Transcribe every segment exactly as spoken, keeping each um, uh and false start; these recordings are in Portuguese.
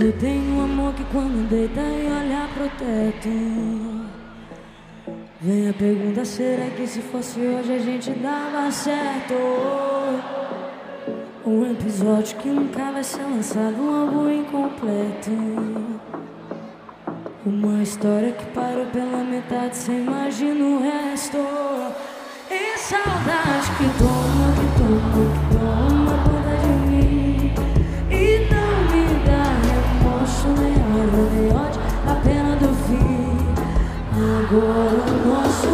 Tu tem um amor que quando deita e olha pro teto, vem a pergunta, será que se fosse hoje a gente dava certo? Um episódio que nunca vai ser lançado, um álbum incompleto, uma história que parou pela metade, cê imagina o resto. E saudade que toma, que toma, que toma conta de mim, e não me dá remorso, nem raiva, nem ódio, a pena do fim. Agora o nosso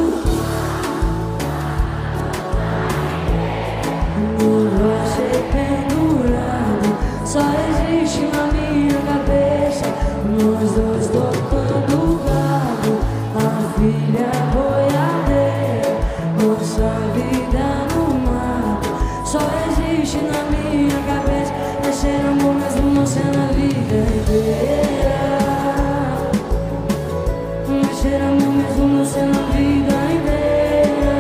não vai ser pendurado, só existe na minha cabeça nós dois tocando o gado, a filha boiadeira, nossa vida no mato. Só existe na minha cabeça, é ser amor mesmo não ser na vida inteira. Mas ser amor mesmo não ser na vida inteira.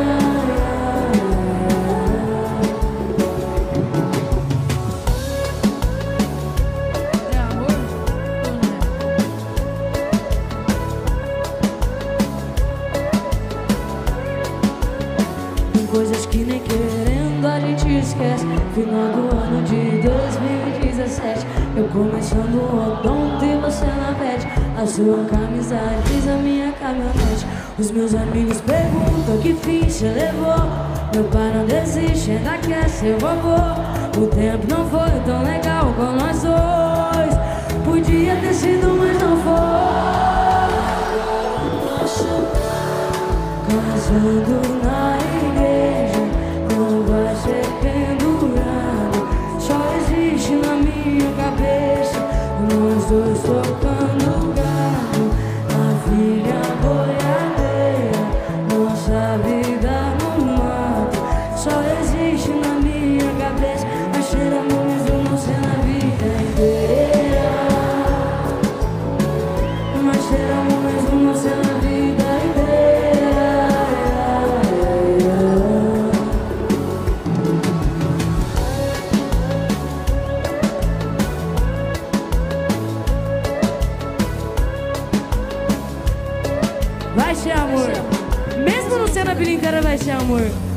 É amor? Tem coisas que nem querendo a gente esquece. Final do ano de dois mil e dezessete, eu começando o odonto e você na pet. A sua camisa diz a minha caminhonete. Os meus amigos perguntam que fim cê levou. Meu pai não desiste, ainda quer ser vovô. O tempo não foi tão legal com nós dois. Podia ter sido, mas não foi. Casando na igreja, não vai ser pendurado, só existe na minha cabeça nós dois tocando gado, a filha boiadeira, nossa vida no mato. Só existe na minha cabeça, mas ser amor mesmo não ser na vida inteira. Mas ser amor mesmo não ser na vida inteira. Vai ser amor, mesmo não sendo a vida inteira, vai ser amor.